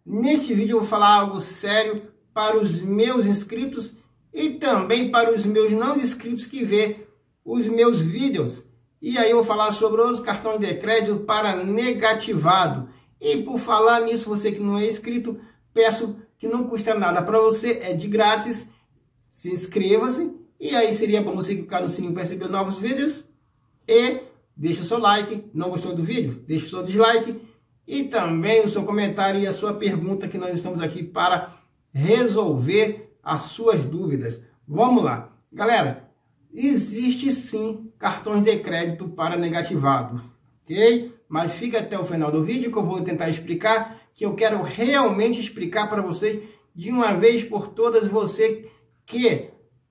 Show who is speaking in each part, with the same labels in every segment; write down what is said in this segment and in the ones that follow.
Speaker 1: Neste vídeo eu vou falar algo sério para os meus inscritos e também para os meus não inscritos que vê os meus vídeos. E aí eu vou falar sobre os cartões de crédito para negativado. E por falar nisso, você que não é inscrito, peço que não custa nada para você, é de grátis. Se inscreva-se e aí seria bom você clicar no sininho para receber novos vídeos. E deixa o seu like, não gostou do vídeo? Deixa o seu dislike. E também o seu comentário e a sua pergunta, que nós estamos aqui para resolver as suas dúvidas. Vamos lá. Galera, existe sim cartões de crédito para negativado, ok? Mas fica até o final do vídeo que eu vou tentar explicar, que eu quero realmente explicar para vocês de uma vez por todas, você que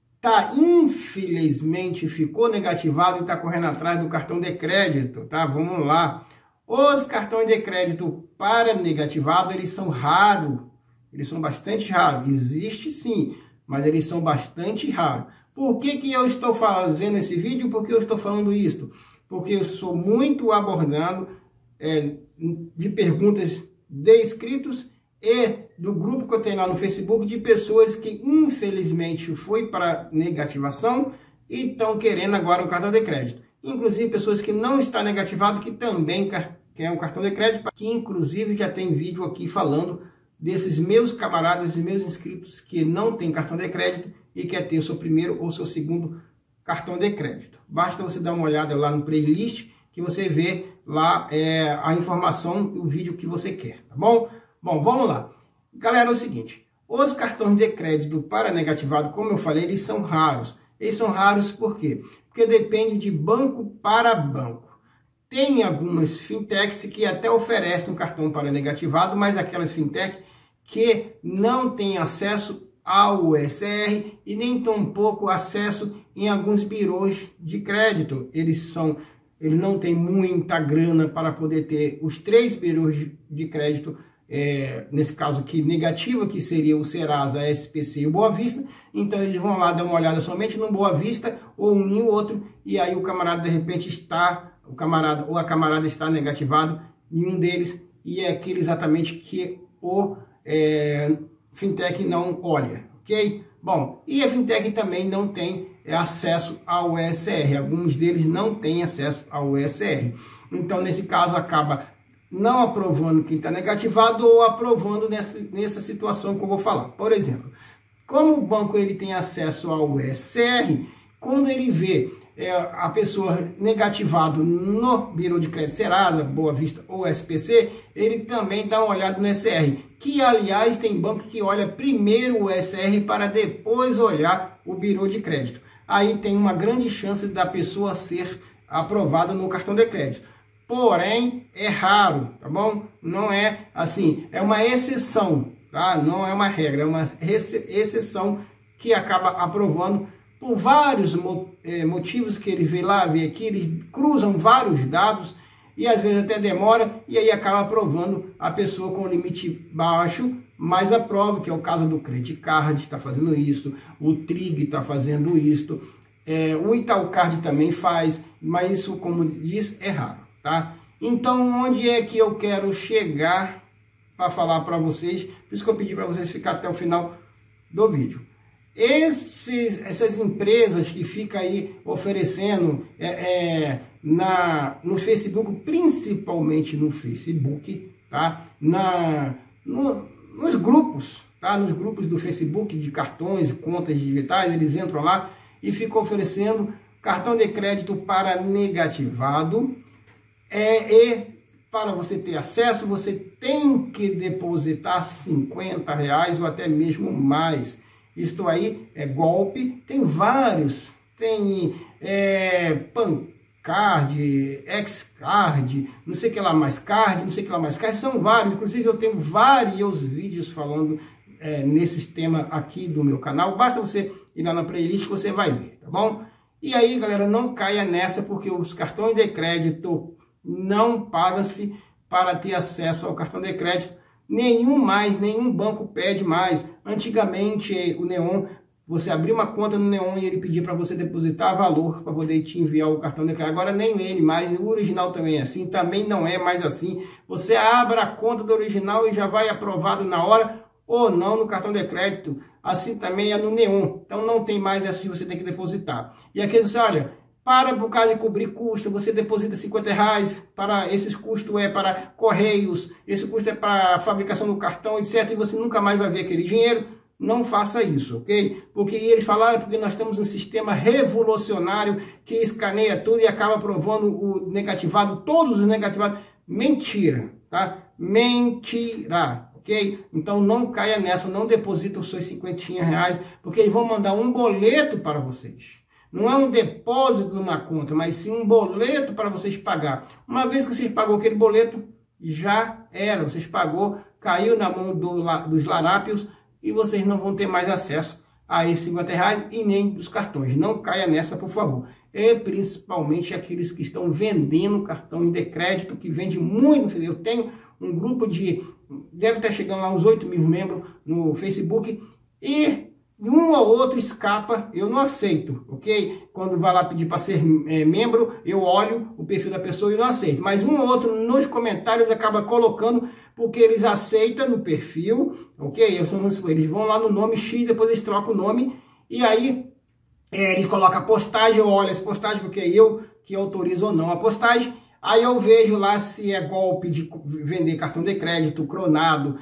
Speaker 1: infelizmente ficou negativado e está correndo atrás do cartão de crédito, tá? Vamos lá. Os cartões de crédito para negativado, eles são raros, eles são bastante raros. Existe sim, mas eles são bastante raros. Por que que eu estou fazendo esse vídeo? Por que eu estou falando isso? Porque eu sou muito abordando de perguntas de inscritos e do grupo que eu tenho lá no Facebook de pessoas que infelizmente foi para negativação e estão querendo agora um cartão de crédito. Inclusive pessoas que não estão negativadas, que também quer um cartão de crédito, que inclusive já tem vídeo aqui falando desses meus camaradas e meus inscritos que não tem cartão de crédito e quer ter o seu primeiro ou seu segundo cartão de crédito. Basta você dar uma olhada lá no playlist que você vê lá a informação e o vídeo que você quer, tá bom? Bom, vamos lá. Galera, é o seguinte, os cartões de crédito para negativado, como eu falei, eles são raros. Eles são raros por quê? Porque depende de banco para banco. Tem algumas fintechs que até oferecem um cartão para negativado, mas aquelas fintechs que não têm acesso ao ESR e nem tampouco acesso em alguns birôs de crédito. Eles não têm muita grana para poder ter os 3 birôs de crédito, nesse caso aqui negativo, que seria o Serasa, a SPC e o Boa Vista. Então eles vão lá dar uma olhada somente no Boa Vista ou um e o outro, e aí o camarada de repente a camarada está negativado em um deles, e é aquele exatamente que o fintech não olha, ok? Bom, e a fintech também não tem acesso ao ESR, alguns deles não têm acesso ao ESR. Então nesse caso acaba não aprovando quem está negativado ou aprovando nessa situação que eu vou falar. Por exemplo, como o banco ele tem acesso ao ESR, quando ele vê a pessoa negativado no Birô de Crédito Serasa, Boa Vista ou SPC, ele também dá uma olhada no ESR, que aliás tem banco que olha primeiro o ESR para depois olhar o Birô de Crédito. Aí tem uma grande chance da pessoa ser aprovada no cartão de crédito. Porém, é raro, tá bom? Não é assim, é uma exceção, tá? Não é uma regra, é uma exceção que acaba aprovando por vários motivos que ele vê lá, vê aqui, eles cruzam vários dados e às vezes até demora, e aí acaba aprovando a pessoa com limite baixo, mas aprova, que é o caso do Credit Card, está fazendo isso, o Trig está fazendo isso, o Itaúcard também faz, mas isso, como diz, é raro, tá? Então, onde é que eu quero chegar para falar para vocês? Por isso que eu pedi para vocês ficar até o final do vídeo. Essas empresas que ficam aí oferecendo no Facebook, principalmente no Facebook, tá? Nos grupos, tá? Nos grupos do Facebook de cartões e contas digitais, eles entram lá e ficam oferecendo cartão de crédito para negativado. E para você ter acesso, você tem que depositar R$50 ou até mesmo mais. Isto aí é golpe, tem vários, tem Pancard, Xcard, não sei o que lá mais card, não sei o que lá mais card, são vários, inclusive eu tenho vários vídeos falando nesses temas aqui do meu canal, basta você ir lá na playlist que você vai ver, tá bom? E aí, galera, não caia nessa, porque os cartões de crédito não pagam-se para ter acesso ao cartão de crédito. Nenhum banco pede mais. Antigamente o Neon você abrir uma conta no Neon e ele pedir para você depositar valor para poder te enviar o cartão de crédito. Agora nem ele mais, o original também é assim, também não é mais assim. Você abre a conta do original e já vai aprovado na hora ou não no cartão de crédito. Assim também é no Neon. Então não tem mais assim, você tem que depositar. E aqui você olha, por causa de cobrir custo, você deposita R$50, para esses custos é para correios, esse custo é para a fabricação do cartão, etc. E você nunca mais vai ver aquele dinheiro. Não faça isso, ok? Porque eles falaram porque nós temos um sistema revolucionário que escaneia tudo e acaba provando o negativado, todos os negativados. Mentira, tá? Mentira, ok? Então não caia nessa, não deposita os seus R$50, porque eles vão mandar um boleto para vocês. Não é um depósito na conta, mas sim um boleto para vocês pagar. Uma vez que vocês pagou aquele boleto, já era. Vocês pagou, caiu na mão dos larápios, e vocês não vão ter mais acesso a esses R$50 e nem dos cartões. Não caia nessa, por favor. E principalmente aqueles que estão vendendo cartão de crédito, que vende muito. Eu tenho um grupo deve estar chegando lá uns 8 mil membros no Facebook, e um ou outro escapa, eu não aceito, ok? Quando vai lá pedir para ser membro, eu olho o perfil da pessoa e não aceito. Mas um ou outro nos comentários acaba colocando, porque eles aceitam no perfil, ok? Eles vão lá no nome X, depois eles trocam o nome, e aí eles colocam a postagem, eu olho essa postagem, porque é eu que autorizo ou não a postagem, aí eu vejo lá se é golpe de vender cartão de crédito, cronado,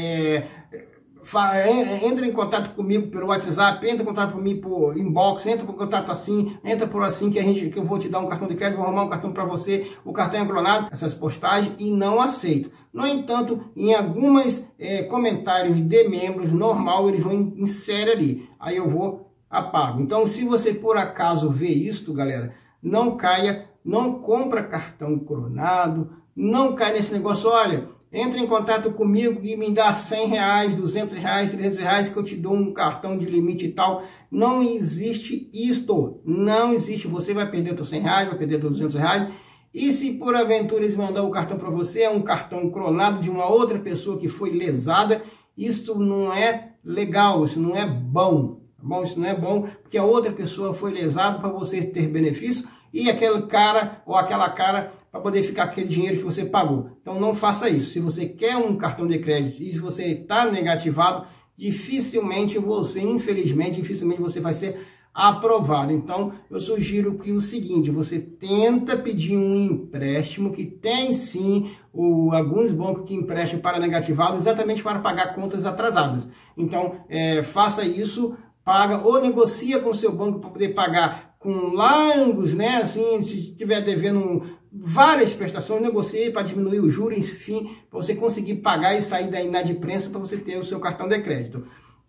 Speaker 1: entra em contato comigo pelo WhatsApp, entra em contato comigo por inbox, entra por contato assim, entra por assim que eu vou te dar um cartão de crédito, vou arrumar um cartão para você, o cartão é clonado, essas postagens, e não aceito. No entanto, em alguns comentários de membros, normal, eles vão inserir ali, aí eu vou apago. Então, se você por acaso vê isto, galera, não caia, não compra cartão clonado, não caia nesse negócio, olha, entre em contato comigo e me dá R$100, R$200, R$300 que eu te dou um cartão de limite e tal. Não existe isto. Não existe. Você vai perder os R$100, vai perder os R$200. E se por aventura eles mandar o cartão para você, é um cartão clonado de uma outra pessoa que foi lesada, isso não é legal, isso não é bom. Tá bom? Isso não é bom, porque a outra pessoa foi lesada para você ter benefício e aquele cara ou aquela cara para poder ficar aquele dinheiro que você pagou. Então não faça isso. Se você quer um cartão de crédito e se você está negativado, dificilmente você, infelizmente, você vai ser aprovado. Então eu sugiro que o seguinte, você tenta pedir um empréstimo, que tem sim alguns bancos que emprestam para negativado, exatamente para pagar contas atrasadas. Então faça isso, paga ou negocia com o seu banco para poder pagar com longos, né? Assim, se estiver devendo várias prestações, negocie para diminuir o juros, enfim, para você conseguir pagar e sair da inadimplência para você ter o seu cartão de crédito.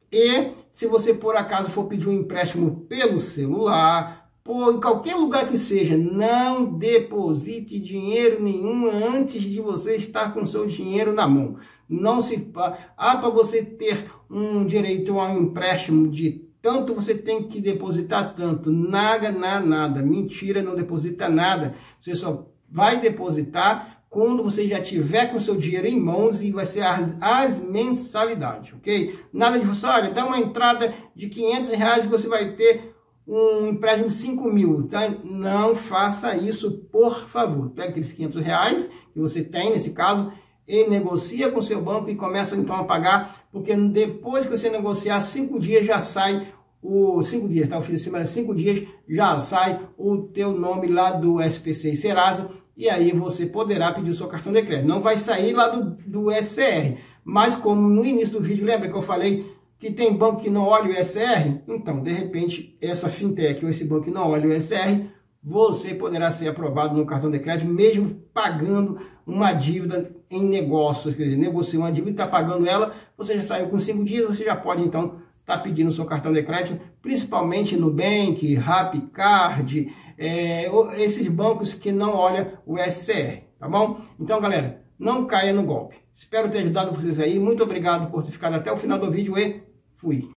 Speaker 1: E se você por acaso for pedir um empréstimo pelo celular, em qualquer lugar que seja, não deposite dinheiro nenhum antes de você estar com o seu dinheiro na mão. Não se para você ter um direito a um empréstimo de tanto, você tem que depositar tanto. Nada. Mentira, não deposita nada. Você só vai depositar quando você já tiver com o seu dinheiro em mãos e vai ser as mensalidades, ok? Nada de você, olha, dá uma entrada de R$500 e você vai ter um empréstimo de 5 mil, tá? Não faça isso, por favor. Pega aqueles R$500 que você tem, nesse caso, e negocia com o seu banco e começa então a pagar, porque depois que você negociar, 5 dias já sai 5 dias, tá? Mas 5 dias já sai o teu nome lá do SPC e Serasa, e aí você poderá pedir o seu cartão de crédito. Não vai sair lá do SCR, mas como no início do vídeo, lembra que eu falei que tem banco que não olha o SCR? Então, de repente, essa fintech ou esse banco que não olha o SCR, você poderá ser aprovado no cartão de crédito, mesmo pagando uma dívida em negócios, quer dizer, negociou uma dívida e está pagando ela, você já saiu com 5 dias, você já pode então estar pedindo o seu cartão de crédito, principalmente Nubank, Rapicard, esses bancos que não olham o SCR, tá bom? Então, galera, não caia no golpe. Espero ter ajudado vocês aí, muito obrigado por ter ficado até o final do vídeo e fui!